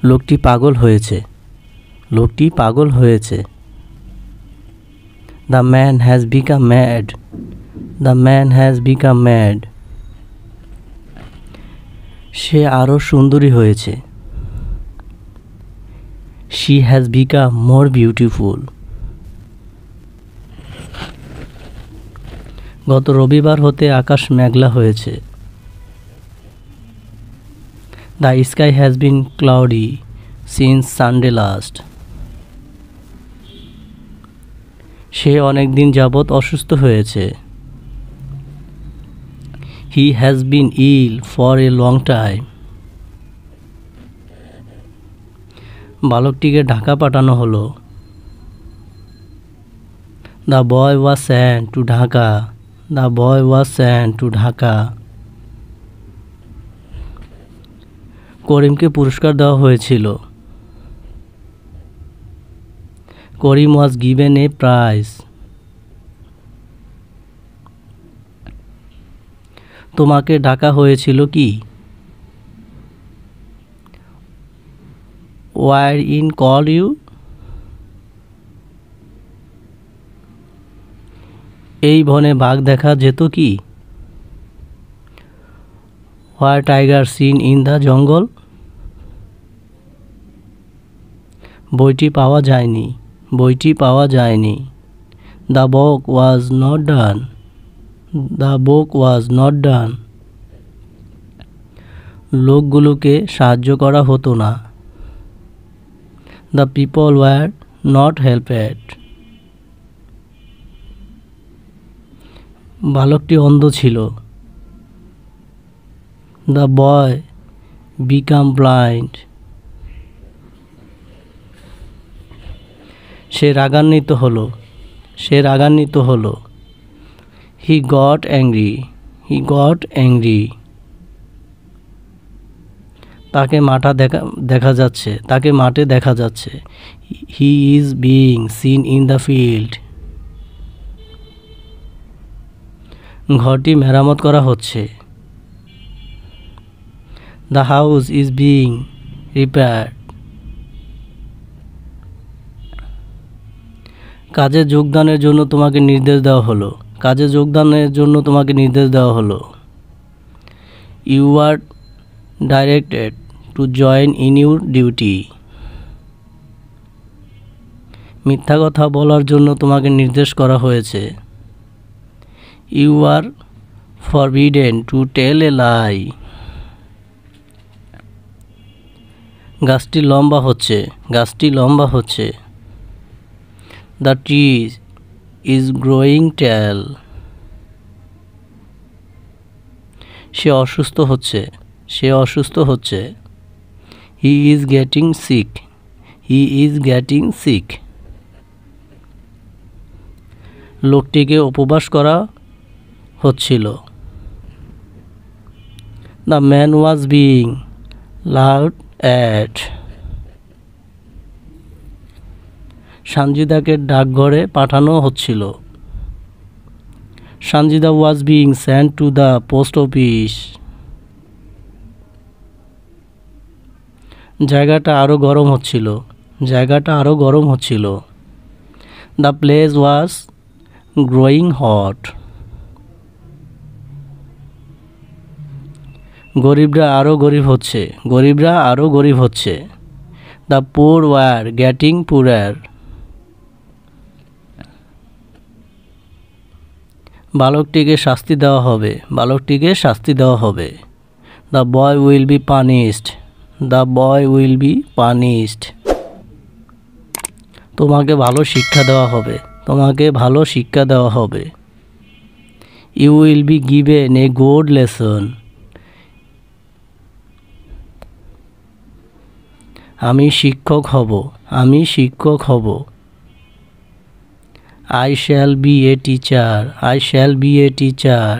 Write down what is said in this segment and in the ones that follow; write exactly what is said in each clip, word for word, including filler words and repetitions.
লোকটি পাগল হয়েছে লোকটি পাগল হয়েছে The man has become mad The man has become mad সে আরো সুন্দরী হয়েছে She has become more beautiful গত রবিবার হতে আকাশ মেঘলা হয়েছে The sky has been cloudy since Sunday last সে অনেক দিন যাবত অসুস্থ হয়েছে He has been ill for a long time বালকটিকে Dhaka পাঠানো হলো The boy was sent to Dhaka The boy was sent to Dhaka করিমকে পুরস্কার দেওয়া হয়েছিল করিম was given a prize তোমাকে ডাকা হয়েছিল কি Where in call you এই বনে বাঘ দেখা যেত কি Where tiger seen in the jungle বইটি পাওয়া যায়নি বইটি পাওয়া যায়নি The book was not done The book was not done লোকগুলোকে সাহায্য করা হতো না The people were not helped বালকটি অন্ধ ছিল The boy became blind সে রাগান্বিত হলো সে রাগান্বিত হলো He got angry He got angry তাকে মাঠে দেখা দেখা যাচ্ছে তাকে মাঠে দেখা যাচ্ছে He is being seen in the field ঘরটি মেরামত করা হচ্ছে The house is being repaired কাজে যোগদানের জন্য তোমাকে নির্দেশ দেওয়া হলো কাজে যোগদানের জন্য তোমাকে নির্দেশ দেওয়া হলো You are directed to join in your duty মিথ্যা কথা বলার জন্য তোমাকে নির্দেশ করা হয়েছে You are forbidden to tell a lie গাছটি লম্বা হচ্ছে গাছটি লম্বা হচ্ছে The tree is growing tall সে অসুস্থ হচ্ছে সে অসুস্থ হচ্ছে He is getting sick He is getting sick লোকটিকে উপবাস করা হচ্ছিল The man was being laughed at সঞ্জিদাকে ডাকঘরে পাঠানো হচ্ছিল Sanjida was being sent to the post office জায়গাটা আরো গরম হচ্ছিল জায়গাটা আরো গরম হচ্ছিল The place was growing hot গরিবরা আরো গরিব হচ্ছে গরিবরা আরো গরিব হচ্ছে The poor were getting poorer বালকটিকে শাস্তি দেওয়া হবে বালকটিকে শাস্তি দেওয়া হবে The boy will be punished The boy will be punished তোমাকে ভালো শিক্ষা দেওয়া হবে তোমাকে ভালো শিক্ষা দেওয়া হবে You will be given a good lesson আমি শিক্ষক হব আমি শিক্ষক হব I shall be a teacher I shall be a teacher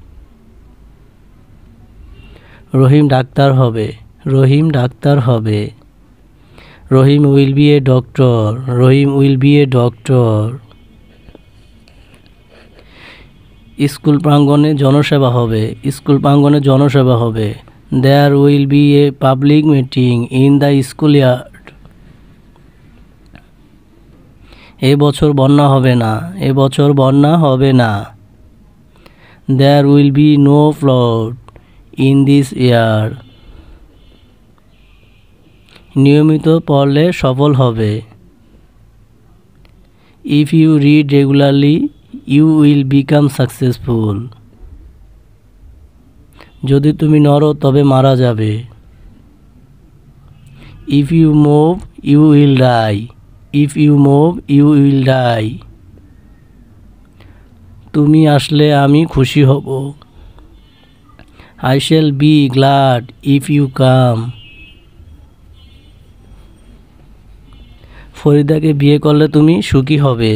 Rahim doctor হবে রহিম ডাক্তার হবে Rahim will be a doctor Rahim will be a doctor school প্রাঙ্গণে জনসেবা হবে স্কুল প্রাঙ্গণে জনসেবা হবে There will be a public meeting in the schoolyard. এ বছর বন্যা হবে না এ বছর বন্যা হবে না There will be no flood in this year. নিয়মিত পড়লে সফল হবে If you read regularly, you will become successful. যদি তুমি নড়ো তবে মারা যাবে If you move, you will die. If you move, you will die. তুমি আসলে আমি খুশি হব I shall be glad if you come. ফরিদাকে বিয়ে করলে তুমি সুখী হবে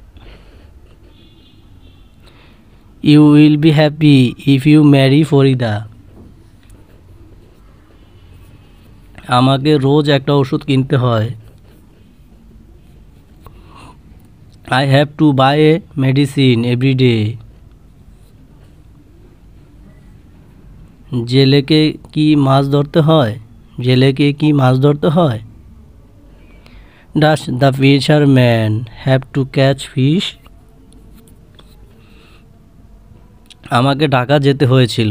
You will be happy if you marry Farida আমাকে রোজ একটা ওষুধ কিনতে হয় I have to buy a medicine every day. জেলেকে কি মাছ ধরতে হয় জেলেকে কি মাছ ধরতে হয় Does the fisherman have to catch fish? আমাকে ঢাকা যেতে হয়েছিল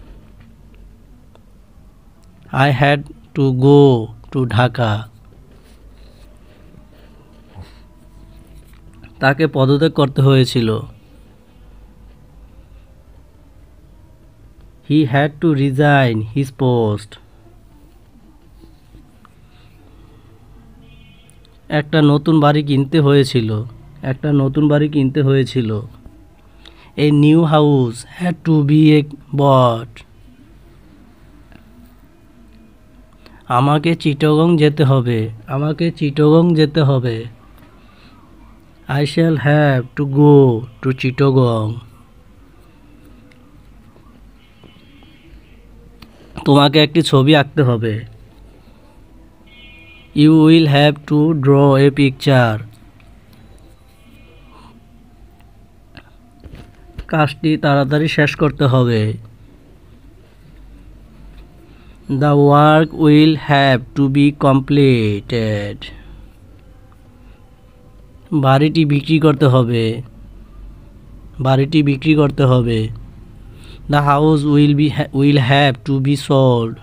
I had to go to Dhaka. তাকে পদত্যাগ করতে হয়েছিল He had to resign his post. একটা নতুন বাড়ি কিনতে হয়েছিল একটা নতুন বাড়ি কিনতে হয়েছিল A new house had to be bought. আমাকে চিটাগং যেতে হবে আমাকে চিটাগং যেতে হবে I shall have to go to Chittagong. তোমাকে একটি ছবি আঁকতে হবে You will have to draw a picture. কাজটি তাড়াতাড়ি শেষ করতে হবে The work will have to be completed. বাড়িটি বিক্রি করতে হবে বাড়িটি বিক্রি করতে হবে The house will be will have to be sold.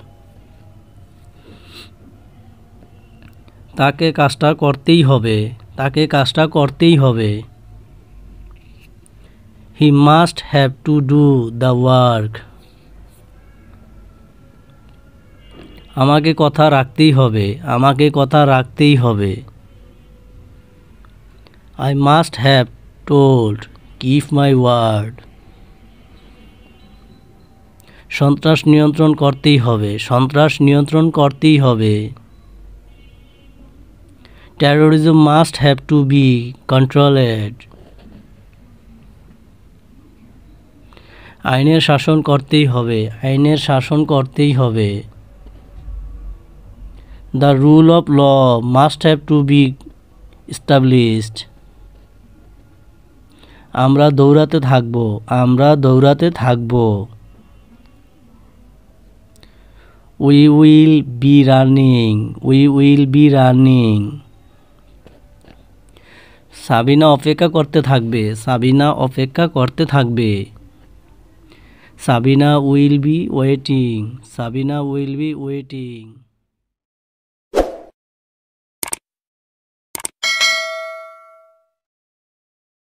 তাকে কাজটা করতেই হবে তাকে কাজটা করতেই হবে He must have to do the work. আমাকে কথা রাখতেই হবে আমাকে কথা রাখতেই হবে I must have told keep my word. সন্ত্রাস নিয়ন্ত্রণ করতেই হবে সন্ত্রাস নিয়ন্ত্রণ করতেই হবে Terrorism must have to be controlled. আইনের শাসন করতেই হবে আইনের শাসন করতেই হবে The rule of law must have to be established. আমরা দৌড়াতে থাকব আমরা দৌড়াতে থাকব We will be running we will be running. Sabina অপেক্ষা করতে থাকবে সাবিনা অপেক্ষা করতে থাকবে Sabina will be waiting. Sabina will be waiting.